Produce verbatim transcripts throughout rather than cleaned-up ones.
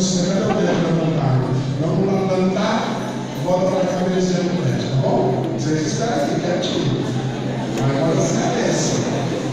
cinquenta por cento da vontade. Vamos lá plantar, volta para cá crescendo o prédio, tá bom? Vocês esperam aqui, quietinho. Agora você desce.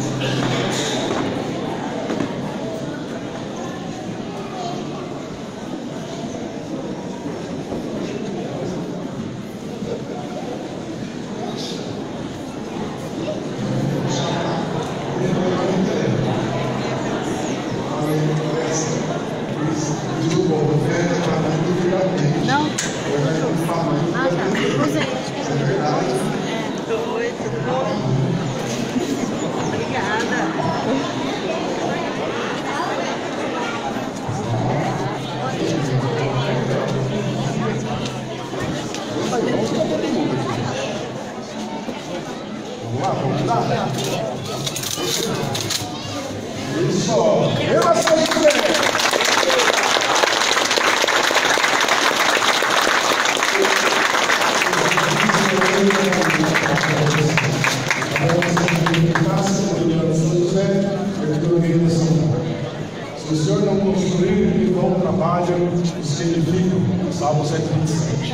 Se o Senhor não construir, em vão trabalham os que edificam. Salmo cento e vinte e sete.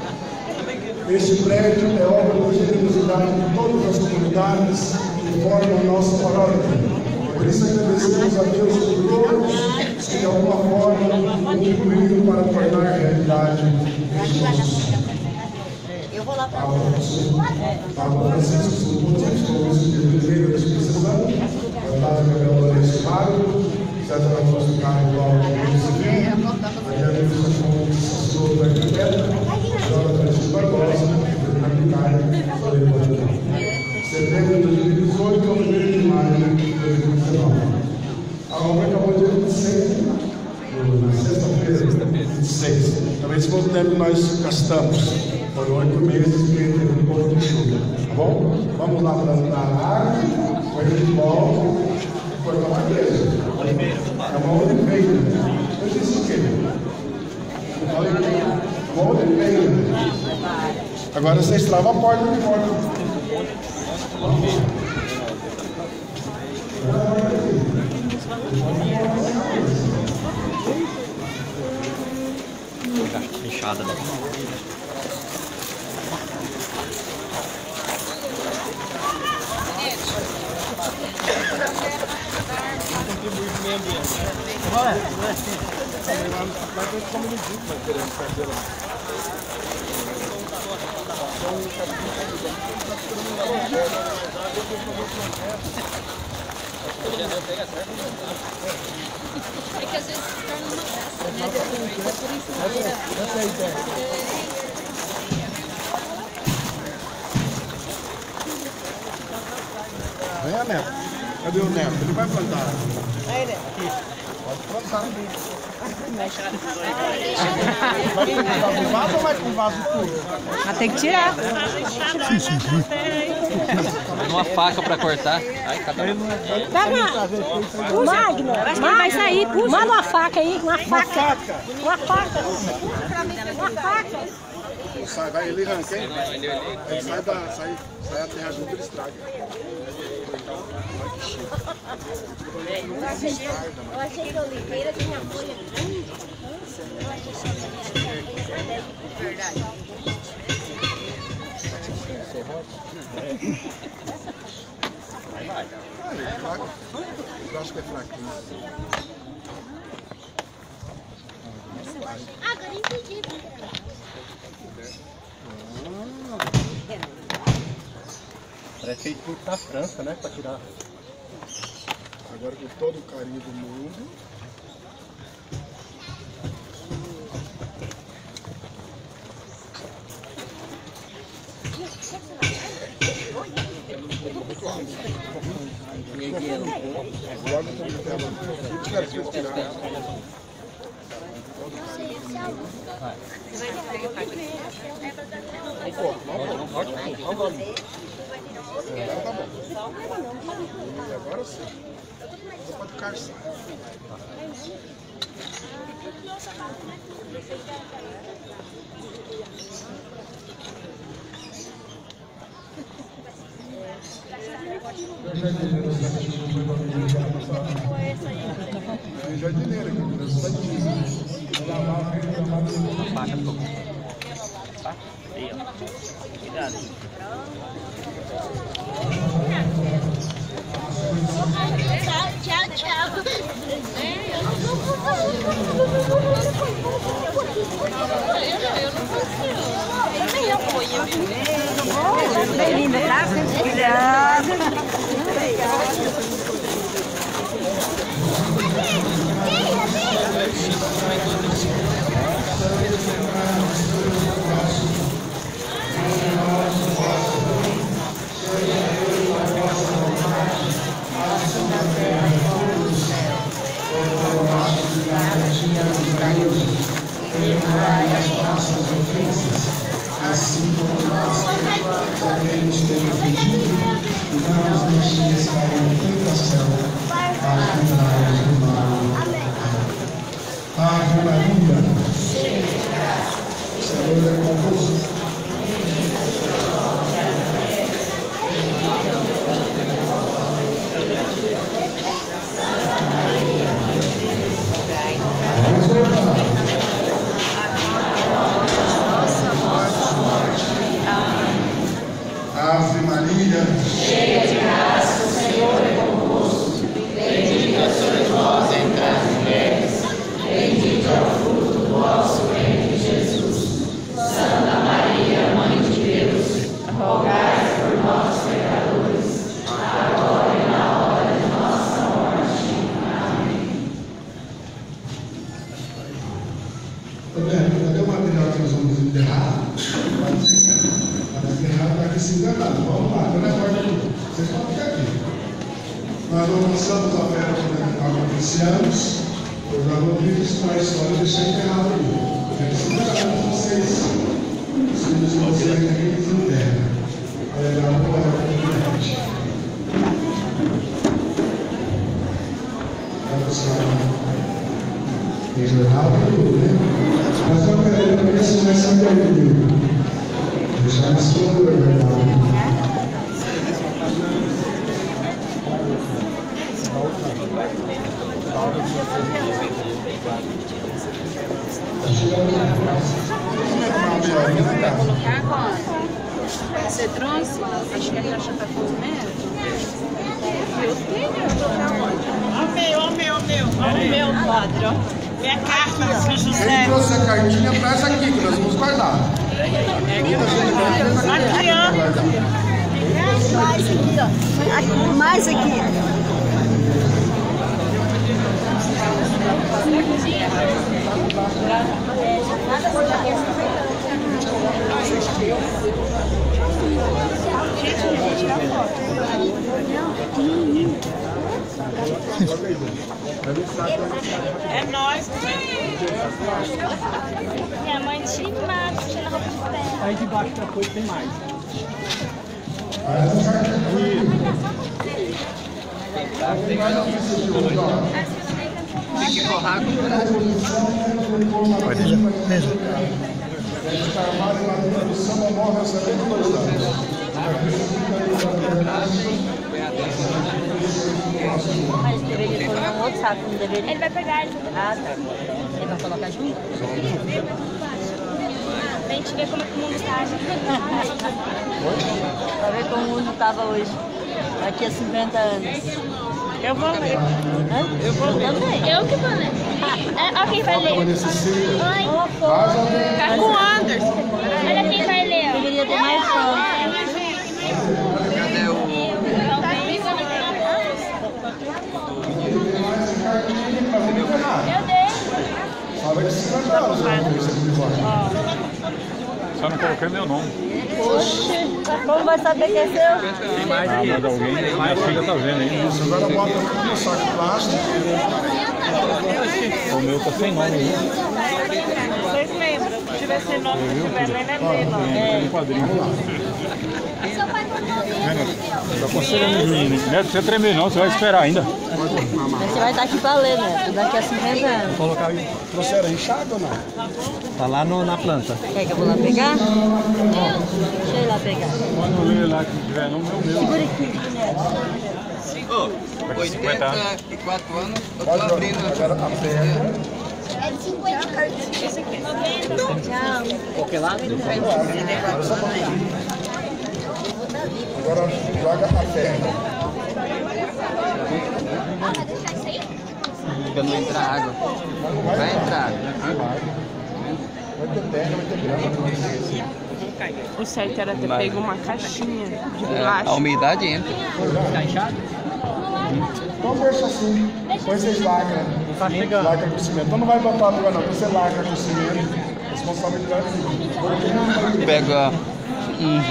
Este prédio é obra da generosidade de todas as comunidades que formam a nossa paróquia. Por isso agradecemos a Deus por todos que de alguma forma contribuíram para tornar realidade este nosso sonho. Eu vou lá para Pablo Francisco, o primeiro da exposição, Otávio Gabriel Lourenço Mário, César Augusto Carlos Lauro Civil, Maria Lúcia Fontes Souza da Arquiteta, Jota Francisco Barbosa, Fernando Caio, Soleimani. Setembro de dois mil e dezoito ao primeiro de maio de dois mil e dezenove. A obra acabou dia vinte e seis, na sexta-feira, vinte e seis. Também esse foi o tempo que nós gastamos. Foram oito meses que teve um pouco de chuva, tá bom? Vamos lá plantar a árvore, correr de volta e cortar uma igreja. É uma oliveira. Eu disse o quê? Uma oliveira. Agora você estrava a porta de fora. Fechada, né? Contribuir para o meio ambiente. Vai, vai ter como ele diz, vai ter essa carteira. É que às vezes se torna uma festa, né? Por isso essa é a ideia. Venha, Neto. Cadê o Neto? Ele vai plantar. Aí, Neto. Pode plantar. Vai com o vaso ou vai com o vaso puro? Ah, tem que tirar. Uma faca pra cortar. Ai, cada um. Pega o Magno. Vai sair. Manda uma faca aí. Uma faca. Uma faca. Uma faca. Sai, vai, ele arranca, hein? Ele sai da, sai, sai a terra junto, ele estraga. Eu achei que a oliveira tinha folha grande. Verdade. Vai, vai. É fraco. Eu acho que é fraquinho. Agora entendi. Parece feito muito na França, né? Para tirar. Agora com todo o carinho do mundo. Muito alto. Agora eu estou me tendo. Se tiver que tirar. Um pouco, um pouco. Agora tá bom. E agora sim. Você pode carçar. Jardineira, que é Faca, tô. Aí, ó. Cuidado aí. Tchau, tchau, tchau. Bem-vinda, tá? Obrigada. Assim como nós também temos pedido, e não nos deixes cair em tentação, mas livrai-nos do mal. Ave Maria, Senhor é convosco. Ave Maria, cheia de graça, o Senhor é convosco. Bendita sois vós entre as mulheres, bendito é o fruto do vosso ventre, Jesus. Santa Maria, Mãe de Deus, rogai por nós, pecadores, agora e na hora de nossa morte. Amém. Cadê o material que nós vamos enterrar? Se enganado. Vamos lá, não é aqui. Vocês podem ficar aqui. Nós não lançamos a fé para oficiamos. Eu já vou registrar a história e deixar enterrado ali. Se enganaram vocês, os filhos de vocês aqui desenterram. É legal para levar para a internet. Vai buscar em jornal e tudo, né? Mas eu quero que eu ensinar essa pergunta. Deixar mais tudo, é verdade. Colocar agora. Você trouxe? Acho que a caixa tá com medo. Eu tenho, eu tô pra onde? Ó o meu, ó o meu, ó o meu. Ó o meu, padre, ó. Minha carta, São José. Quem trouxe a cartinha, traz aqui, que nós vamos guardar. Aqui, ó. Mais aqui, ó. Aqui, mais aqui. É nóis. Minha mãe te mata, tira a roupa de pé. Aí debaixo da coisa tem mais. Tem que borrar com Está armado em madeira do samba morre há setenta e dois anos. Ele vai pegar ele. Ah, tá. Ele vai colocar junto? Pra gente ver como é que o mundo tá. Pra ver como o mundo estava hoje. Daqui a cinquenta anos. Eu vou ler. Hã? Eu vou ler. Também. Eu que vou ler. É, ó quem vai ler. Oi. Tá com o Anderson. Olha quem vai ler. Eu queria ter mais fã. Cadê o... Eu dei. Fala que se mandaram os outros. Só não coloquei meu nome. Oxi, como vai saber que é seu? Tem mais Ah, aqui. mas alguém, minha filha tá vendo aí. Isso, agora bota tudo no saco de plástico. O meu tá sem nome, viu? Vocês lembram? Se tiver sem nome, se tiver nem lembrei, não. Tem um quadrinho. Tá considerando o juiz, né? Não precisa tremer não, você vai esperar ainda. Você vai estar aqui pra ler, né? Daqui a cinquenta anos. Colocar aí. Trouxeram enxada ou não? Tá lá no, na planta. Quer que eu vou lá pegar? Deixa eu ir lá pegar. Quando ler lá que tiver nome, é o meu. Segura aqui, Ô, oitenta e quatro anos, eu tô Pode abrindo. agora a pega. É de cinquenta cartinhas aqui. Qualquer lado? Agora joga a perna. Pra não entrar água. Vai entrar água. Vai ter perna, vai ter grama. O certo era ter Mas- pego uma caixinha de É, plástico. a umidade entra. Tá inchado? Então deixa assim. Depois vocês lacram. Lacra com cimento. Então não vai botar água não. Você lacra com cimento. Responsabilidade minha. Pega um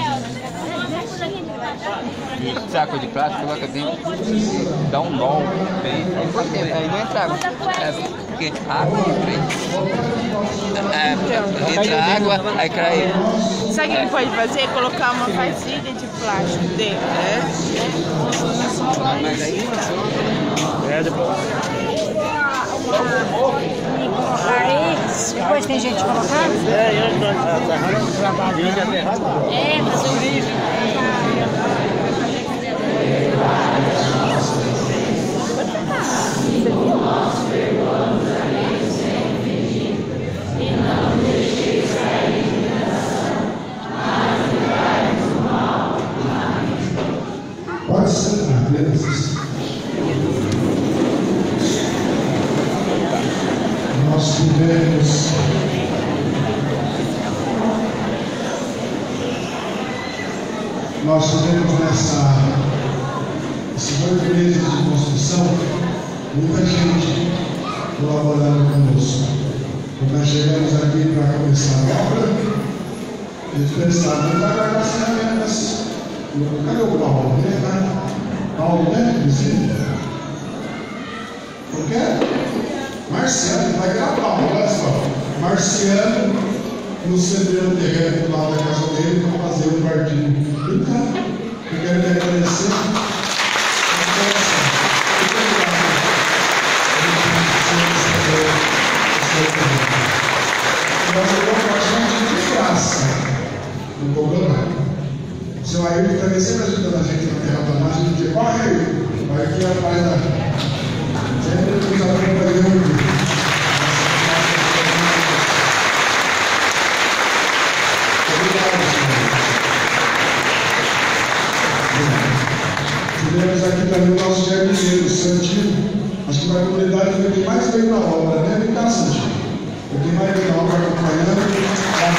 saco de plástico, coloca dentro, dá um nó, bem, aí pode ter, aí não entra água. É, porque água é, entra água, aí cai. Sabe o que ele pode fazer? Colocar uma vasilha de plástico dentro. Mas aí É, depois. Aí, depois tem gente colocando? É, eu estou aterrando o trabalhinho de aterrado. É, mas eu vi. Pode sentar, crianças. Nós tivemos nós tivemos nessa esses dois meses de construção muita gente colaborando conosco. Quando nós chegamos aqui para começar a obra, eles pensaram, não vai guardar as ferramentas. Cadê o Paulo? Ele tá Paulo, né? Vizinho? Por quê? Marciano, vai virar Paulo, olha só. Marciano nos cedeu o terreno do lado da casa dele para fazer um quartinho. Então, eu quero te agradecer. Nós levamos bastante de graça, não cobrou nada. O seu Ayrton também sempre ajudando a gente na terraplanagem, a gente corre aí, vai aqui atrás da. Sempre nos acompanhando. Obrigado, senhor. Tivemos aqui também o nosso jardineiro, o Santinho. Acho que vai a comunidade foi quem mais veio na obra, né? Vem cá, Santinho. Foi quem mais veio na obra acompanhando.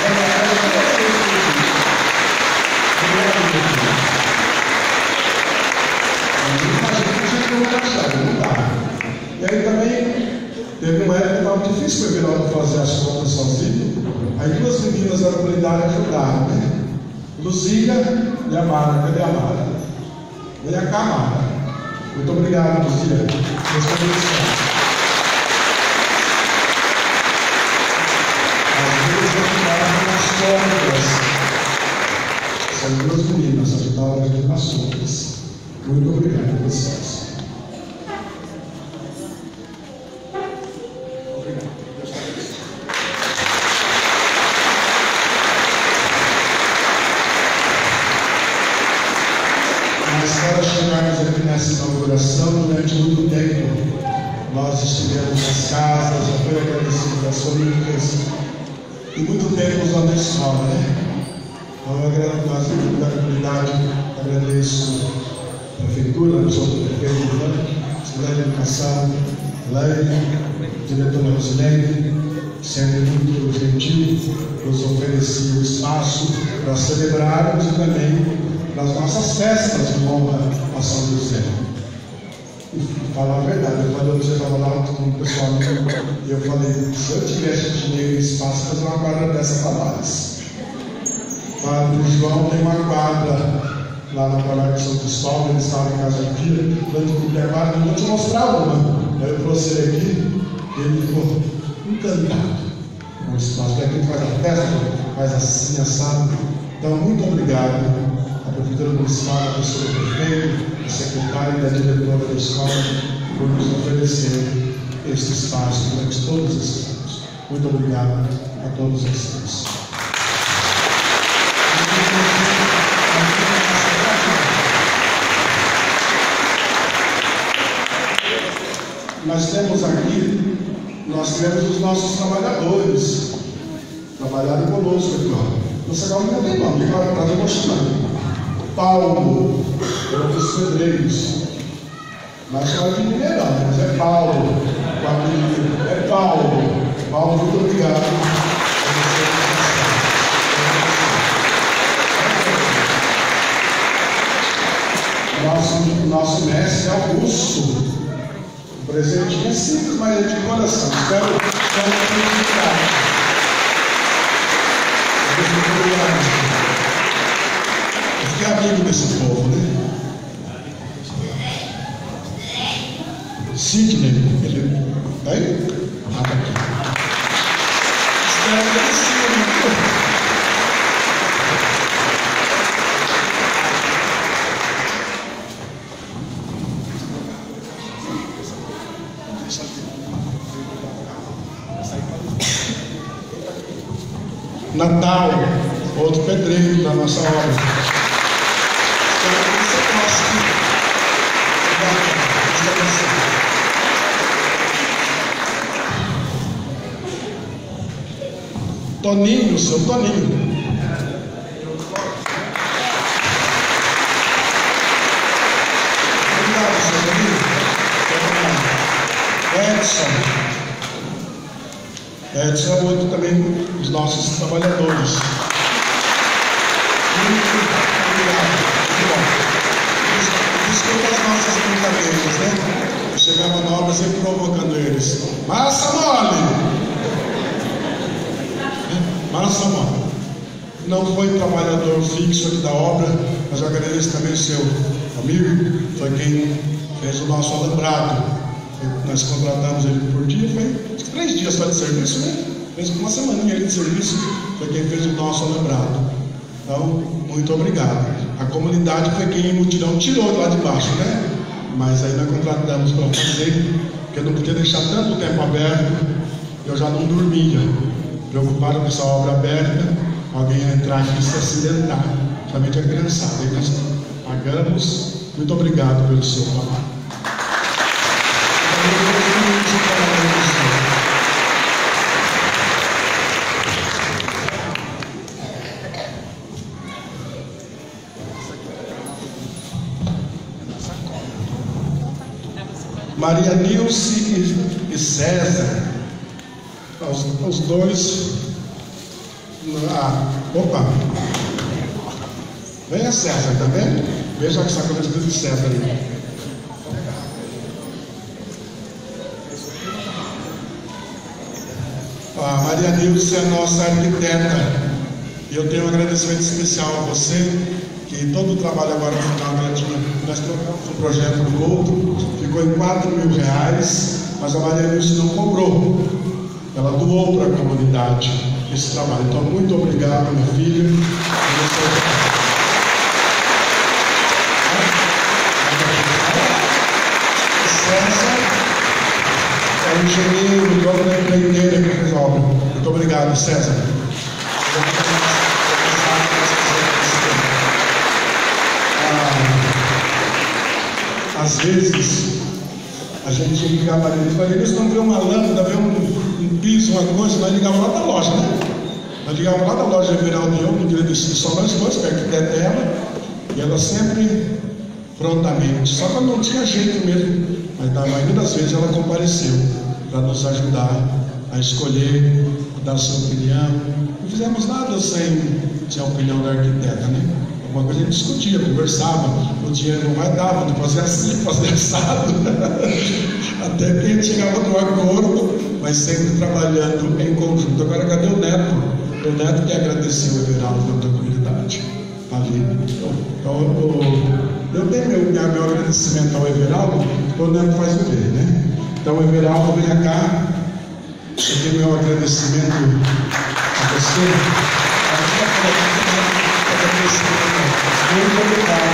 E aí também teve uma época que estava difícil para o Everaldo fazer as contas sozinho. Aí duas meninas da comunidade ajudaram, né? Luzia e a Mara. Cadê a Mara? Vem cá, Mara. Muito obrigado, Luzia. Deus te abençoe. As duas ajudaram nas contas. Essas duas meninas ajudaram a gente nas contas. Muito obrigado a vocês. Mas para chegarmos aqui nessa inauguração, durante muito tempo, nós estivemos nas casas, já foi agradecido das famílias, e muito tempo usando a escola, né? Então, eu agradeço da comunidade, agradeço a prefeitura, o senhor prefeito, a Secretaria de Educação, Leide, diretora Rosilene, sempre muito gentil, nos oferecia o espaço para celebrarmos e também nas nossas festas de honra a São José. E falar a verdade, eu falei, você estava lá com o pessoal e eu falei, se eu tivesse dinheiro e espaço, fazer uma quadra dessa para nós. O Padre João tem uma quadra lá na Paróquia de São Cristóvão, ele estava em casa de dia, durante o intervalo, eu vou te mostrar uma. Aí eu trouxe ele aqui, e ele ficou encantado com o espaço. Porque aqui faz a festa, faz assim, assado. Então, muito obrigado à Prefeitura Municipal, à pessoa do prefeito, à secretária e da diretora da escola, por nos oferecer este espaço durante todos esses anos. Muito obrigado a todos vocês. Nós temos aqui, nós temos os nossos trabalhadores. trabalharam conosco aqui, ó. Não sei agora não tem nome, porque lá atrás eu vou chamando. Paulo, era dos pedreiros. Nós chamamos de Mineirão, mas é Paulo. É Paulo. Paulo, muito obrigado. Nosso, nosso mestre Augusto, o presentinho é simples, mas é de coração. Espero que eu fiquei amigo desse povo, né? Sidney, ele tá aí? Ah, tá aqui. Espero que ele siga. Natal, outro pedreiro da nossa obra. Espero que você goste. Toninho, seu Toninho. Obrigado, seu Toninho. Edson. Edson é outro também dos nossos trabalhadores. Muito obrigado. Desculpa as nossas brincadeiras, né? Eu chegava na obra sempre provocando eles. Massa mole! Massa mole. Não foi trabalhador fixo aqui da obra, mas eu agradeço também o seu amigo, foi quem fez o nosso alambrado. Nós contratamos ele por dia, foi três dias só de serviço, né? Fez uma semaninha ali de serviço, foi quem fez o nosso alambrado. Então, muito obrigado. A comunidade foi quem o mutirão tirou lá de baixo, né? Mas aí nós contratamos para fazer, porque eu não podia deixar tanto tempo aberto, eu já não dormia. Preocupado com essa obra aberta, alguém ia entrar aqui e se acidentar, somente a criançada. E nós pagamos. Muito obrigado pelo seu trabalho. Maria Nilce e César, os, os dois. Ah, opa! Venha César, tá vendo? Veja que sacola de César ali. A Maria Nilce é a nossa arquiteta. E eu tenho um agradecimento especial a você, que todo o trabalho agora no final ela tinha, nós trocamos um projeto do outro, ficou em quatro mil reais, mas a Maria Nilce não cobrou. Ela doou para a comunidade esse trabalho. Então, muito obrigado, minha filha. César é o engenheiro, o dono da empreiteira que fez a obra. Muito obrigado, César. Ah, às vezes, a gente tinha que ligar para eles, mas eles não vê uma lâmpada, vê um, um piso, uma coisa, nós ligávamos lá da loja, né? Nós ligávamos lá da loja Everaldo e eu, no dia desse, só nós dois, que a arquiteta é ela, e ela sempre prontamente, só quando não tinha jeito mesmo, mas na maioria das vezes ela compareceu para nos ajudar a escolher, dar sua opinião. Não fizemos nada sem, sem a opinião da arquiteta, né? Alguma coisa a gente discutia, conversava, o dinheiro não vai dar, vamos fazer assim, fazer assado. Até que a gente chegava no acordo, mas sempre trabalhando em conjunto. Agora, cadê o Neto? O Neto que agradeceu o Everaldo da outra comunidade. Ali. Então, eu, eu dei meu, meu agradecimento ao Everaldo, o Neto faz o dele, né? Então, Everaldo, venha cá. Eu dei meu agradecimento a você. Muito obrigado.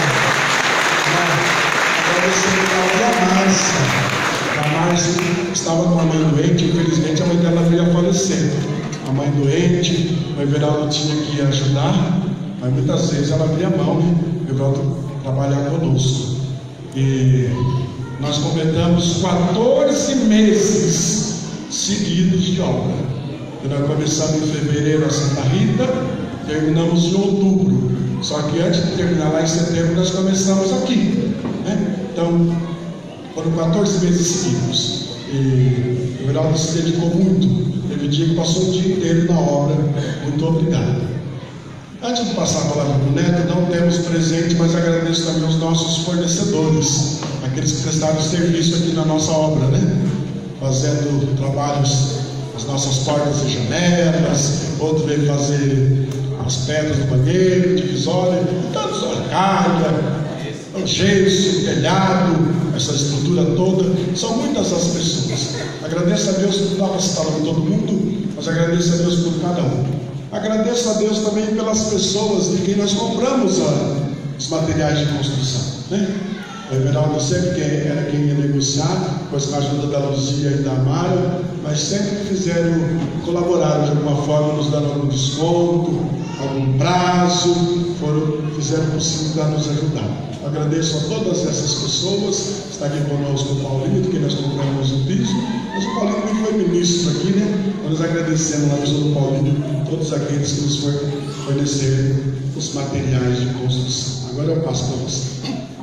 Agradecimento a Márcia. A Márcia estava com a mãe doente, infelizmente a mãe dela veio a falecer. A mãe doente, o Everaldo tinha que ajudar, mas muitas vezes ela abria mão, né? O Everaldo trabalhar conosco. E nós completamos quatorze meses seguidos de obra. que nós começamos em fevereiro a Santa Rita, terminamos em outubro. Só que antes de terminar lá em setembro, nós começamos aqui, né? Então, foram quatorze meses seguidos. E o Everaldo se dedicou muito. Teve dia que passou o dia inteiro na obra. Muito obrigado. Antes de passar a palavra para o Neto, não temos presente, mas agradeço também aos nossos fornecedores, aqueles que prestaram serviço aqui na nossa obra, né? Fazendo trabalhos, as nossas portas e janelas, outro veio fazer as pedras do banheiro, divisória, tantos, a carga, o gesso, o telhado, essa estrutura toda. São muitas as pessoas. Agradeço a Deus, não dá para citar todo mundo, mas agradeço a Deus por cada um. Agradeço a Deus também pelas pessoas de quem nós compramos a, os materiais de construção, né? O Everaldo sempre que era quem ia negociar, depois com a ajuda da Luzia e da Mara, mas sempre fizeram, colaboraram de alguma forma, nos dando algum desconto, algum prazo, foram, fizeram o possível para nos ajudar. Agradeço a todas essas pessoas. Está aqui conosco o Paulinho, de quem nós compramos o piso, mas o Paulinho também foi ministro aqui, né? Nós agradecemos na pessoa do Paulinho todos aqueles que nos forneceram os materiais de construção. Agora eu passo para você.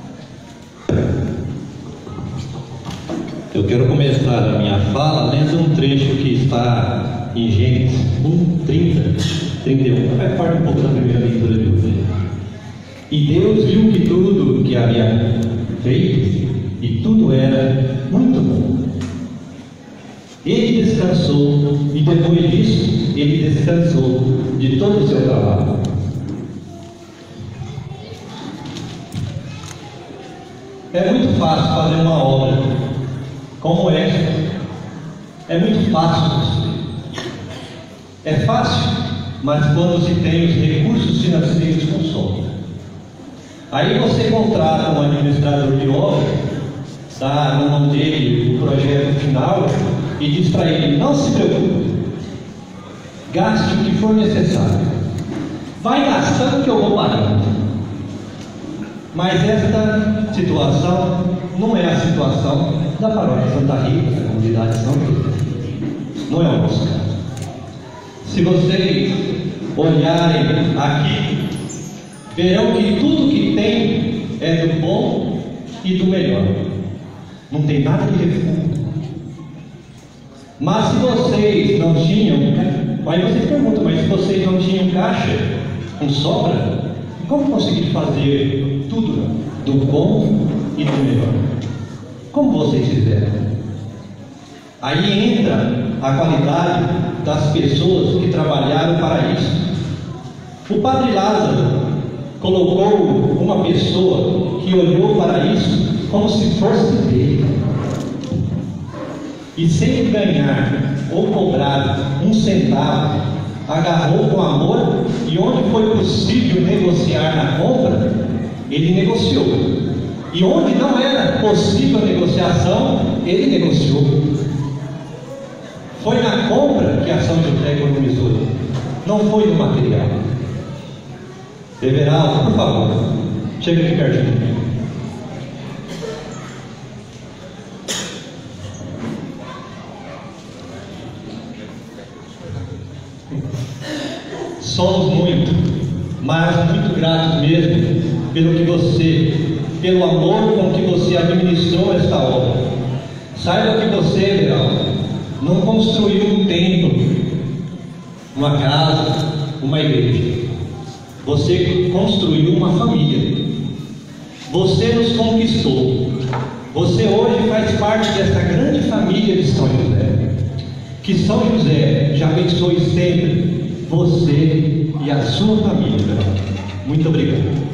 Eu quero começar a minha fala lendo um trecho que está em Gênesis um, trinta, trinta e um. Vai parte um pouco da primeira leitura de hoje. E Deus viu que tudo que havia feito, e tudo era muito bom. Ele descansou, e depois disso, ele descansou de todo o seu trabalho. É muito fácil fazer uma obra como esta. É muito fácil construir. É fácil, mas quando se tem os recursos financeiros com sobra. Aí você contrata um administrador de obra, dá na mão dele o projeto final e diz para ele: não se preocupe, gaste o que for necessário, vai gastando que eu vou pagando. Mas esta situação não é a situação da paróquia Santa Rita, da comunidade São Pedro. Não é o nosso caso. Se vocês olharem aqui, verão que tudo que tem é do bom e do melhor. Não tem nada de refugo. Mas se vocês não tinham, aí vocês perguntam, mas se vocês não tinham caixa com sobra, como conseguir fazer tudo do bom e do melhor? Como vocês fizeram? Aí entra a qualidade das pessoas que trabalharam para isso. O Padre Lázaro colocou uma pessoa que olhou para isso como se fosse dele, e sem ganhar ou cobrar um centavo, agarrou com amor, e onde foi possível negociar na compra, ele negociou. E onde não era possível a negociação, ele negociou. Foi na compra que a São José economizou, não foi no material. Everaldo, por favor, chega aqui pertinho. Somos muito, mas muito gratos mesmo pelo que você, pelo amor com que você administrou esta obra. Saiba que você, Everaldo, não construiu um templo, uma casa, uma igreja. Você construiu uma família. Você nos conquistou. Você hoje faz parte dessa grande família de São José. Que São José já abençoe sempre você e a sua família. Muito obrigado.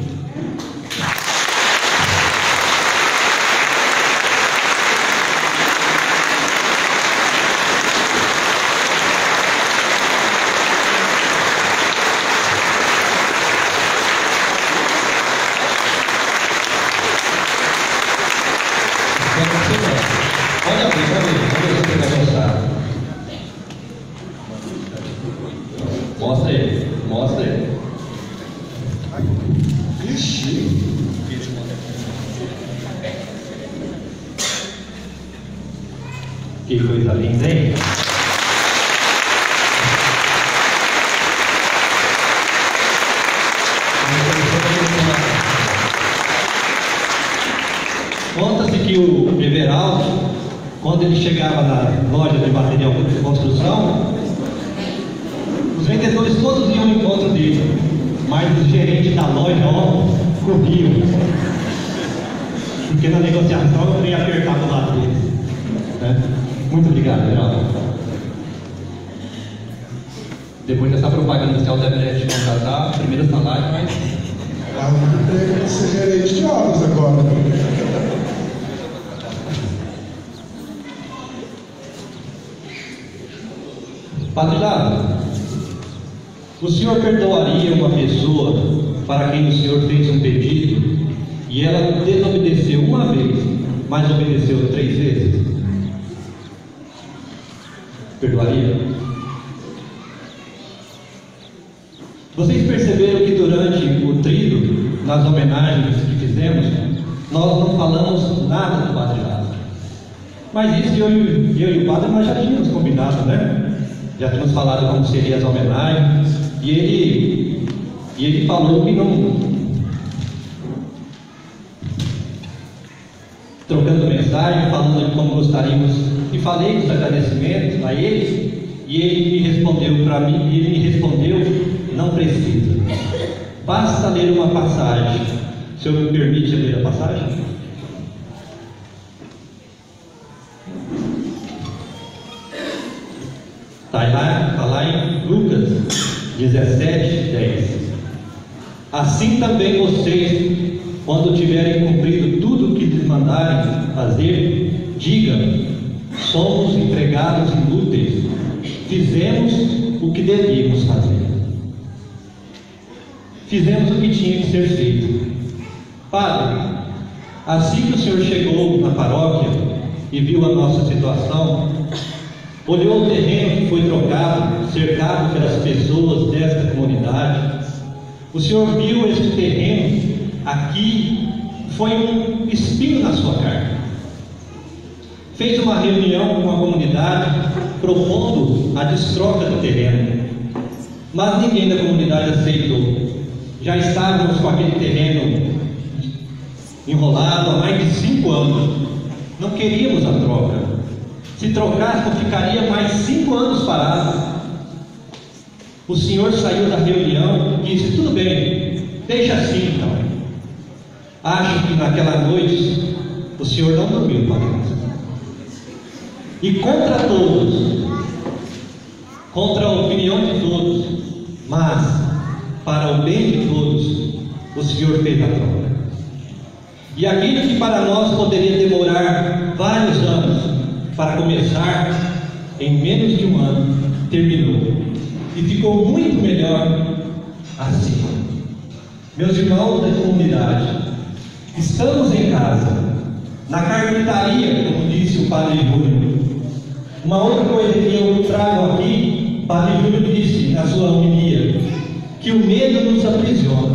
Mostra ele, mostra ele. Ixi. Que coisa linda, hein? quando ele chegava na loja de material de construção, os vendedores todos iam ao encontro dele, mas os gerentes da loja, ó, corriam, porque na negociação eu ia apertar do lado deles. Né? Muito obrigado, Geraldo. Depois dessa propaganda do Celdebrete contratar, primeiro salário, mas... Ah, tem que ser gerente de obras agora. Padre Lázaro, o senhor perdoaria uma pessoa para quem o senhor fez um pedido e ela desobedeceu uma vez, mas obedeceu três vezes? Perdoaria? Vocês perceberam que durante o tríduo, nas homenagens que fizemos, nós não falamos nada do Padre Lázaro. Mas isso eu, eu e o Padre nós já tínhamos combinado, né? Já tínhamos falado como seriam as homenagens. E ele, e ele falou que não... Trocando mensagem, falando de como gostaríamos... E falei dos agradecimentos a ele. E ele me respondeu para mim, ele me respondeu... Não precisa. Basta ler uma passagem. O senhor me permite ler a passagem? Está lá, tá lá em Lucas dezessete, dez. Assim também vocês, quando tiverem cumprido tudo o que lhes mandarem fazer, digam: somos empregados inúteis, fizemos o que devíamos fazer. Fizemos o que tinha que ser feito. Padre, assim que o senhor chegou na paróquia e viu a nossa situação, olhou o terreno que foi trocado, cercado pelas pessoas desta comunidade, o senhor viu este terreno aqui, foi um espinho na sua carne. Fez uma reunião com a comunidade, propondo a destroca do terreno, mas ninguém da comunidade aceitou. Já estávamos com aquele terreno enrolado há mais de cinco anos. Não queríamos a troca. Se trocasse, ficaria mais cinco anos parado. O senhor saiu da reunião e disse: tudo bem, deixa assim então. Acho que naquela noite o senhor não dormiu, Padre Lázaro. E contra todos, contra a opinião de todos, mas para o bem de todos, o senhor fez a troca. E aquilo que para nós poderia demorar vários anos para começar, em menos de um ano terminou, e ficou muito melhor assim. Meus irmãos da comunidade, estamos em casa, na carpintaria, como disse o Padre Júlio. Uma outra coisa que eu trago aqui, o Padre Júlio disse na sua homilia, que o medo nos aprisiona.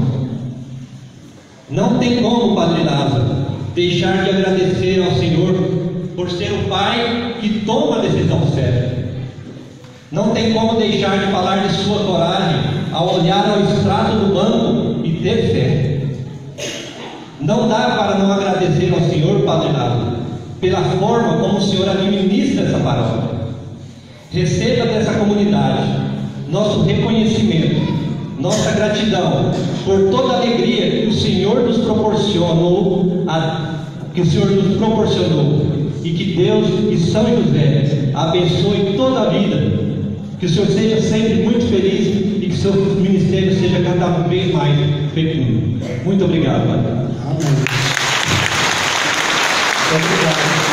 Não tem como, Padre Lázaro, deixar de agradecer ao Senhor por ser o Pai que toma a decisão certa. Não tem como deixar de falar de sua coragem ao olhar ao extrato do banco e ter fé. Não dá para não agradecer ao Senhor, Padre Lázaro, pela forma como o Senhor administra essa paróquia. Receba dessa comunidade nosso reconhecimento, nossa gratidão por toda a alegria que o Senhor nos proporcionou, a, que o Senhor nos proporcionou, e que Deus e São José abençoe toda a vida, que o Senhor seja sempre muito feliz e que seu ministério seja cada vez mais fecundo. Muito obrigado, Padre. Amém. Muito obrigado.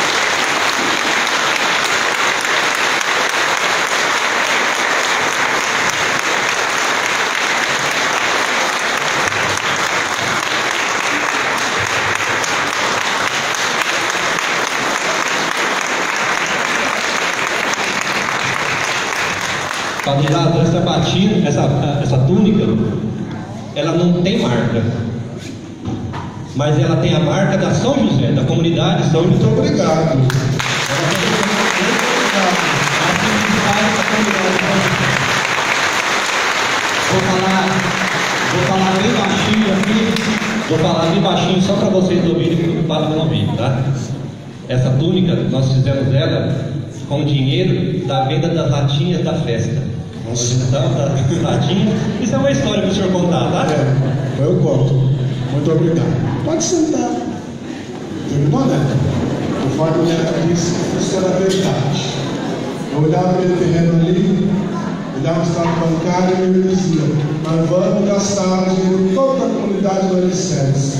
Padre Lázaro, essa batina, essa, essa túnica, ela não tem marca, mas ela tem a marca da São José, da comunidade São José. Muito obrigado. Ela tem Vou falar, vou falar bem baixinho aqui, vou falar bem baixinho só para vocês ouvirem, porque o padre não ouviu, tá? Essa túnica, nós fizemos ela com o dinheiro da venda das latinhas da festa. Nós juntamos as latinhas. Isso é uma história para o senhor contar, tá? É, eu conto. Muito obrigado. Pode sentar. Terminou, Neto? Conforme o Neto disse, isso era verdade. Eu olhava aquele terreno ali, olhava o estado bancário e eu dizia: nós vamos gastar o dinheiro de toda a comunidade do alicerce.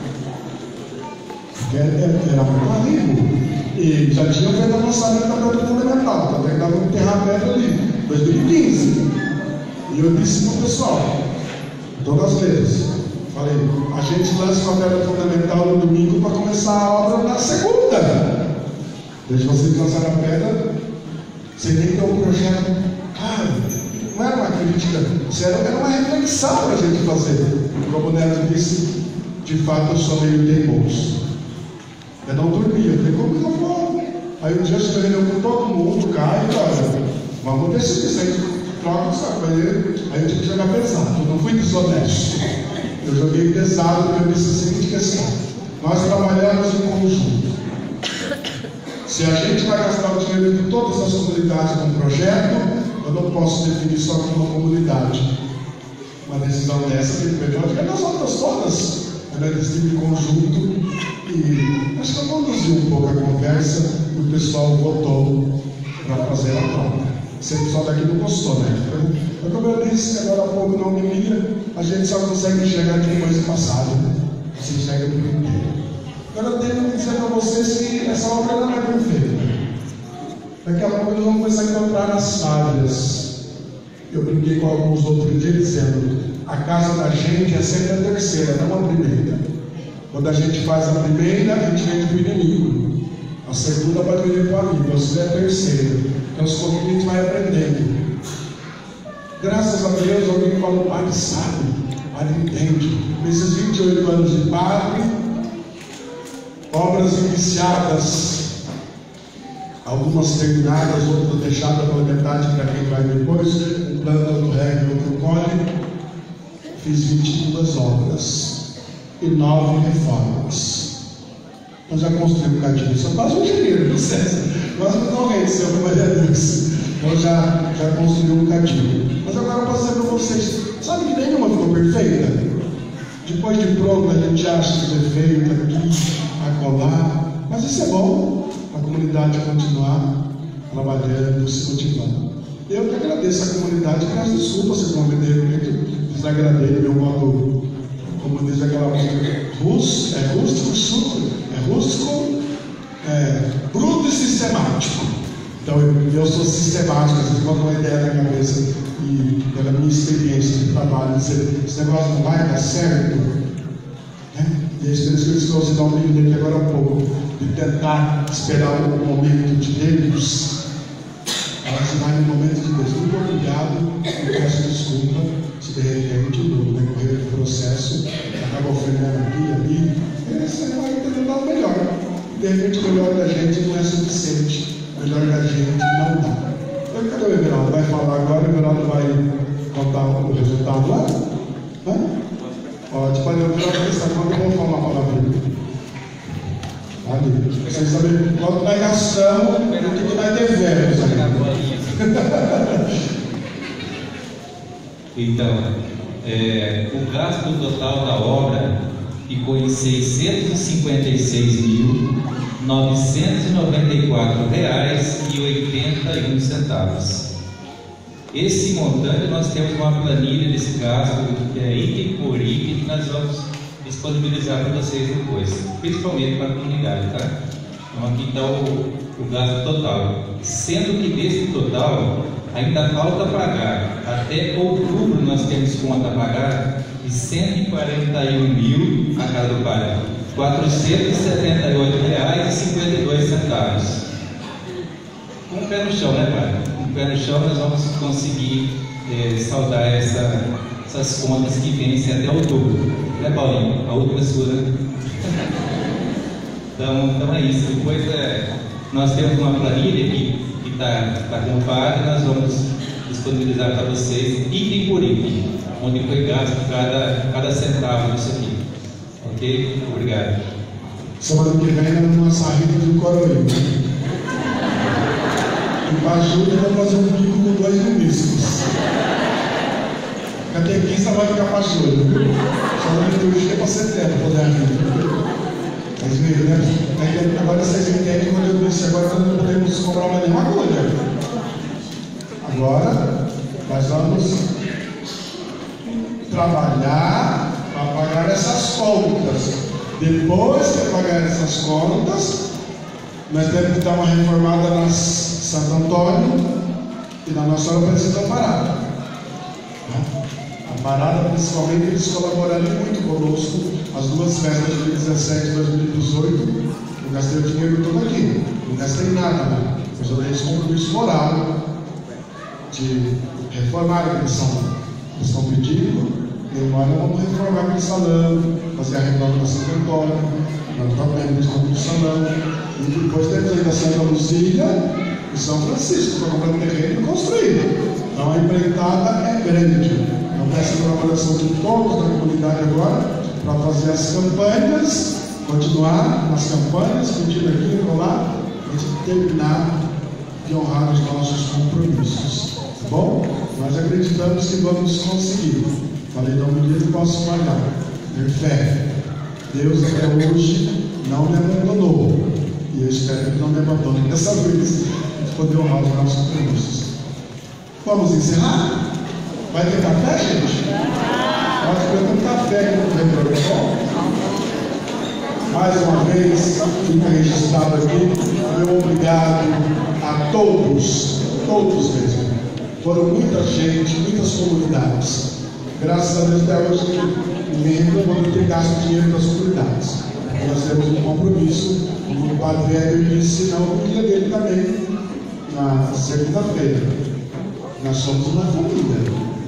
Era, era muito amigo. E já tinha feito a lançamento da pedra fundamental, até que dava um terra-pedra ali, dois mil e quinze. E eu disse para o pessoal, todas as vezes, falei: a gente lança uma pedra fundamental no domingo para começar a obra na segunda. Deixa vocês lançarem a pedra, sem nem ter um projeto. Cara, não era uma crítica, era uma reflexão para a gente fazer. Como o Neto disse, de fato eu sou meio teimoso. Eu não dormia, eu falei: como que eu vou? Aí um dia eu se reuniu com todo mundo, cai, cara, vamos decidir, se a gente troca, sabe? Aí eu tive que jogar pesado, eu não fui desonesto. Eu joguei pesado porque eu disse a seguinte questão: nós trabalhamos em conjunto. Se a gente vai gastar o dinheiro de todas as comunidades num projeto, eu não posso definir só como uma comunidade. Uma decisão dessa tem que ver com as outras todas. Ela decide em conjunto e acho que eu conduzi um pouco a conversa e o pessoal votou para fazer a troca. Se o pessoal daqui não gostou, né? Mas como eu disse, agora há pouco não me liga, a gente só consegue enxergar depois do passado, né? Se enxerga por inteiro. Agora eu tenho que dizer para vocês que essa obra não é perfeita. Daqui a pouco nós vamos começar a encontrar nas falhas. Eu brinquei com alguns outros dias dizendo: a casa da gente é sempre a terceira, não a primeira. Quando a gente faz a primeira, a gente vende para o inimigo. A segunda pode vender para o amigo, a segunda é a terceira. Então os pouquinhos a gente vai aprendendo. Graças a Deus, alguém falou: padre sabe, padre entende. Nesses vinte e oito anos de padre, obras iniciadas, algumas terminadas, outras deixadas pela metade para quem vai depois, um planta, outro rega, outro colhe. Fiz vinte e duas obras e nove reformas. Nós já construímos um cadinho, só quase um dinheiro, não sei, quase não corrente, Senhor Maria Deus. Nós já, já construímos um cadinho. Mas agora eu posso dizer para vocês: sabe que nenhuma ficou perfeita? Depois de pronto, a gente acha que é defeito aqui, acolá, mas isso é bom, a comunidade continuar trabalhando, se motivando. Eu que agradeço a comunidade, peço desculpa se eu de repente desagradei meu modo, como diz aquela música, rústico, é rústico, chuto, é rústico, é bruto e sistemático. Então eu, eu sou sistemático, às vezes quando uma ideia na cabeça e pela minha experiência de trabalho, dizer: esse negócio não vai dar certo, né? E é isso que eu estou se dar um livro aqui agora há pouco, de tentar esperar o momento de Deus. Ela se vai no momento de Deus. Muito obrigado, eu peço desculpa se de repente, no decorrer do processo, acaba ofendendo aqui, ali. Você vai tentar o melhor. De repente, o melhor da gente não é suficiente. O melhor da gente não dá. Então, cadê o Everaldo? Vai falar agora, o Everaldo vai contar o resultado lá? Hã? Pode, pode, o Everaldo está falando, eu vou falar uma palavra. Ali. Vocês sabem quanto nós gastamos e o que nós devemos aí. Então, é, o gasto total da obra ficou em seiscentos e cinquenta e seis mil novecentos e noventa e quatro reais e oitenta e um centavos. Esse montante nós temos uma planilha desse gasto, que é item por item, que nós vamos disponibilizar para vocês depois, principalmente para a comunidade, tá? Então aqui está o, o gasto total, sendo que desse total ainda falta pagar, até outubro nós temos conta a pagar de cento e quarenta e um mil a cada do Pará, quatrocentos e setenta e oito reais e cinquenta e dois centavos. Com o pé no chão, né, pai? Com o pé no chão nós vamos conseguir é, saldar essa, essas contas que vencem até outubro, né, Paulinho? A última sua, né? então, então é isso. Depois é, nós temos uma planilha que está tá comparada, nós vamos disponibilizar para vocês item por item, onde foi gasto cada, cada centavo disso aqui. Ok? Obrigado. Semana que vem nós vamos lançar a Rita do Coroinha. E para julho nós vamos fazer um bico com dois ministros. Catequista vai ficar para julho, viu? Só não liturgia para setembro, poder a Rita. Mas viram, né? Agora vocês entendem quando eu disse agora nós não podemos cobrar mais nenhuma coisa. Agora nós vamos trabalhar para pagar essas contas. Depois que pagar essas contas, nós temos que dar uma reformada na Santo Antônio e na Nossa Senhora Aparecida da Parada. A Parada, principalmente, eles colaboraram muito conosco. As duas festas de dois mil e dezessete e dois mil e dezoito, eu gastei o dinheiro todo aqui. Não gastei nada, né? Mas eu dei esse compromisso moral de reformar a eles estão pedindo. E agora vamos reformar aquele salão, fazer a reforma da Santo Antônio, nós estamos no salão, e depois temos ainda Santa Luzia e São Francisco, para comprar um terreno e construir. Então a empreitada é grande. Então peço a colaboração de todos da comunidade agora, para fazer as campanhas, continuar nas campanhas, pedindo aqui e lá, e terminar de honrar os nossos compromissos. Bom, nós acreditamos que vamos conseguir. Falei, não me diga que posso falhar. Ter fé. Deus até hoje não me abandonou. E eu espero que não me abandone dessa vez, para poder honrar os nossos compromissos. Vamos encerrar? Vai ter café, gente? Pode ter um café aqui no retorno. Mais uma vez, fica registrado aqui, meu obrigado a todos, todos mesmo. Foram muita gente, muitas comunidades. Graças a Deus, até hoje, lembro quando eu tenho gasto dinheiro das comunidades. Nós temos um compromisso, como o Padre Hélio disse na homilia dele também, na segunda-feira. Nós somos uma família.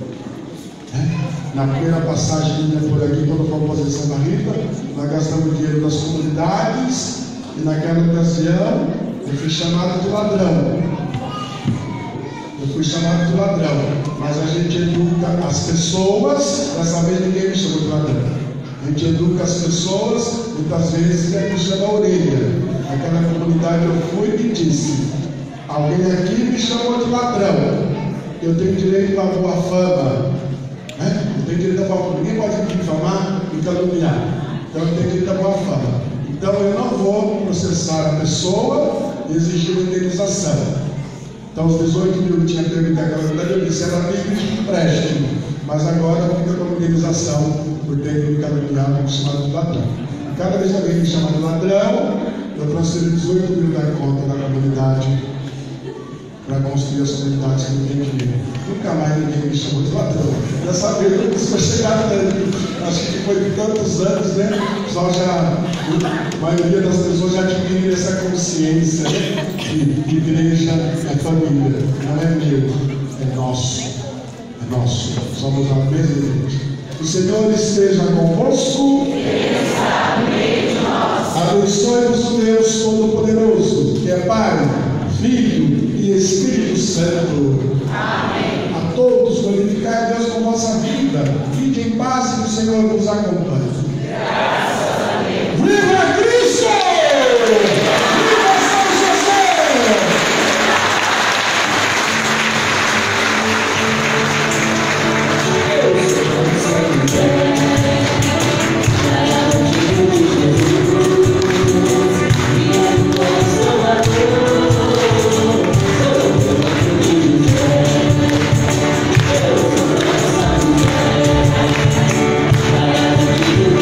Na primeira passagem minha por aqui, quando foi a oposição da Rita, nós gastamos dinheiro das comunidades e naquela ocasião eu fui chamado de ladrão. Eu fui chamado de ladrão, mas a gente educa as pessoas, dessa vez ninguém me chamou de ladrão. A gente educa as pessoas, muitas vezes é puxando a orelha. Naquela comunidade eu fui e disse: alguém aqui me chamou de ladrão, eu tenho direito à boa fama. Né? Eu tenho direito à boa fama, ninguém pode me difamar e caluniar. Então eu tenho direito à boa fama. Então eu não vou processar a pessoa e exigir uma indenização. Então os dezoito mil que tinha perdido aquela comunidade, eu disse, era livre de empréstimo, mas agora fica com indenização por ter me caluniado e me chamado de ladrão. E cada vez que alguém me chama de ladrão, eu transfiro dezoito mil da conta da comunidade para construir as comunidades que não tem dinheiro. Nunca mais ninguém me chamou de ladrão. Dessa vez eu disse, vai chegar tanto. Acho que depois de tantos anos, né? Só já, a maioria das pessoas já adquiriram essa consciência, né? Que igreja é família, não é meu, é nosso. É nosso. Somos a mesma igreja. O Senhor esteja convosco. Abençoe-vos o Deus Todo-Poderoso, que é Pai, Filho e Espírito Santo. Amém. A todos glorificar a Deus com vossa vida. Fique em paz e o Senhor nos acompanhe. Graças a Deus. Viva Cristo! Viva São José! Thank you.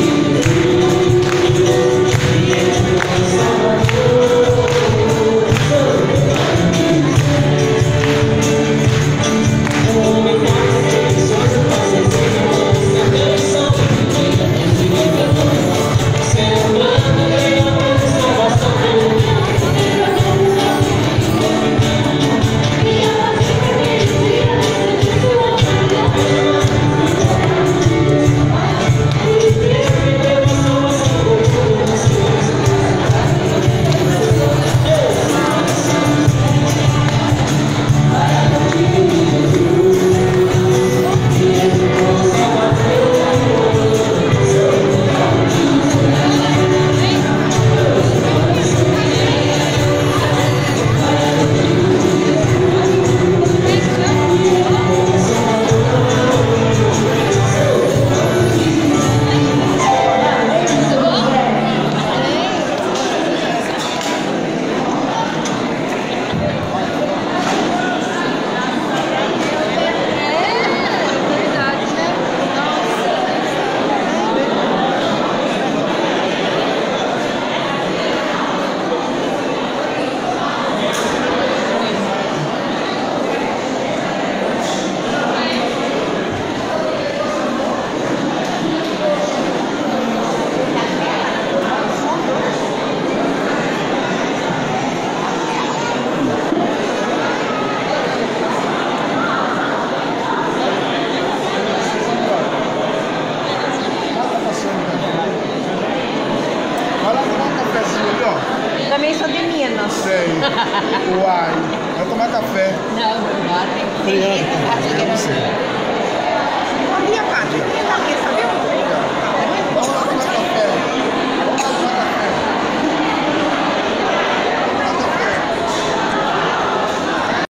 também sou de Minas. Sei. Uai. Vai tomar café. Não, não, tem que Não sei.